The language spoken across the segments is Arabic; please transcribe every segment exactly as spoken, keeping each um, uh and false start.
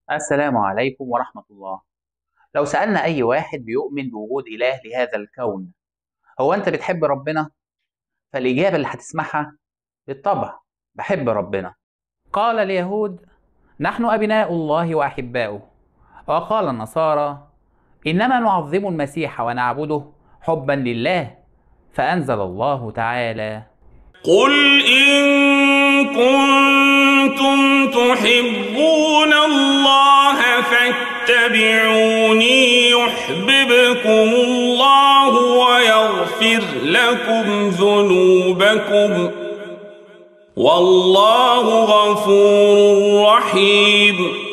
السلام عليكم ورحمة الله. لو سألنا أي واحد بيؤمن بوجود إله لهذا الكون، هو أنت بتحب ربنا؟ فالإجابة اللي هتسمعها بالطبع بحب ربنا. قال اليهود: نحن أبناء الله وأحباؤه. وقال النصارى: إنما نعظم المسيح ونعبده حبا لله. فأنزل الله تعالى: قل إن كنتم تحبون الله فاتبعوني يحببكم الله ويغفر لكم ذنوبكم والله غفور رحيم.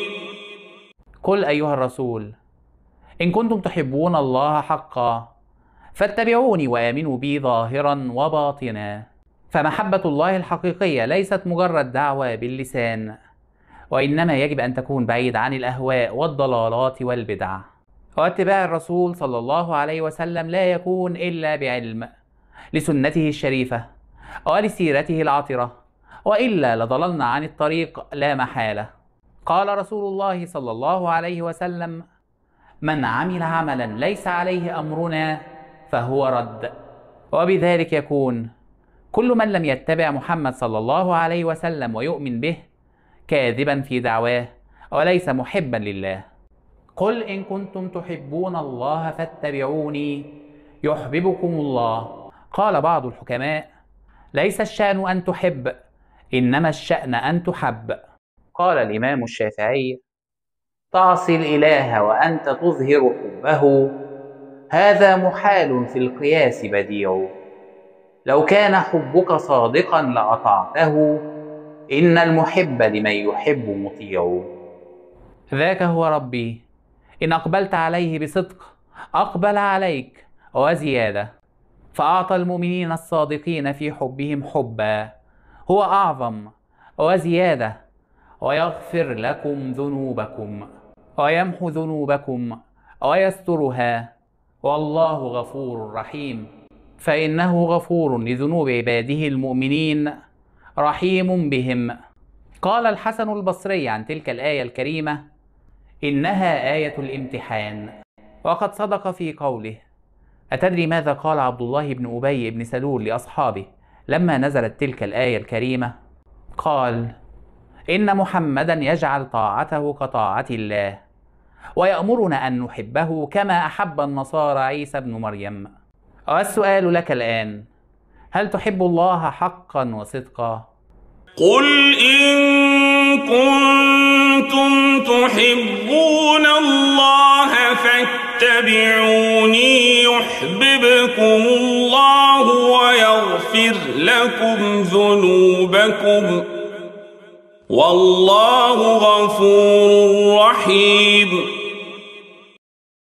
قل أيها الرسول: إن كنتم تحبون الله حقا فاتبعوني وآمنوا بي ظاهرا وباطنا. فمحبة الله الحقيقية ليست مجرد دعوة باللسان، وإنما يجب أن تكون بعيد عن الأهواء والضلالات والبدع. واتباع الرسول صلى الله عليه وسلم لا يكون إلا بعلم لسنته الشريفة ولسيرته العطرة، وإلا لضللنا عن الطريق لا محالة. قال رسول الله صلى الله عليه وسلم: من عمل عملا ليس عليه أمرنا فهو رد. وبذلك يكون كل من لم يتبع محمد صلى الله عليه وسلم ويؤمن به كاذبا في دعواه وليس محبا لله. قل إن كنتم تحبون الله فاتبعوني يحببكم الله. قال بعض الحكماء: ليس الشأن أن تحب، إنما الشأن أن تحب. قال الإمام الشافعي: تعصي الإله وأنت تظهر حبه، هذا محال في القياس بديع. لو كان حبك صادقا لأطعته، إن المحب لمن يحب مطيع. ذاك هو ربي، إن أقبلت عليه بصدق أقبل عليك وزيادة. فأعطى المؤمنين الصادقين في حبهم حبا هو أعظم وزيادة، ويغفر لكم ذنوبكم ويمحو ذنوبكم ويسترها، والله غفور رحيم. فإنه غفور لذنوب عباده المؤمنين رحيم بهم. قال الحسن البصري عن تلك الآية الكريمة: إنها آية الامتحان. وقد صدق في قوله. أتدري ماذا قال عبد الله بن أبي بن سلول لأصحابه لما نزلت تلك الآية الكريمة؟ قال: إن محمدا يجعل طاعته كطاعة الله، ويأمرنا أن نحبه كما أحب النصارى عيسى بن مريم. والسؤال لك الآن: هل تحب الله حقا وصدقا؟ قل إن كنتم تحبون الله فاتبعوني يحببكم الله ويغفر لكم ذنوبكم والله غفور رحيم.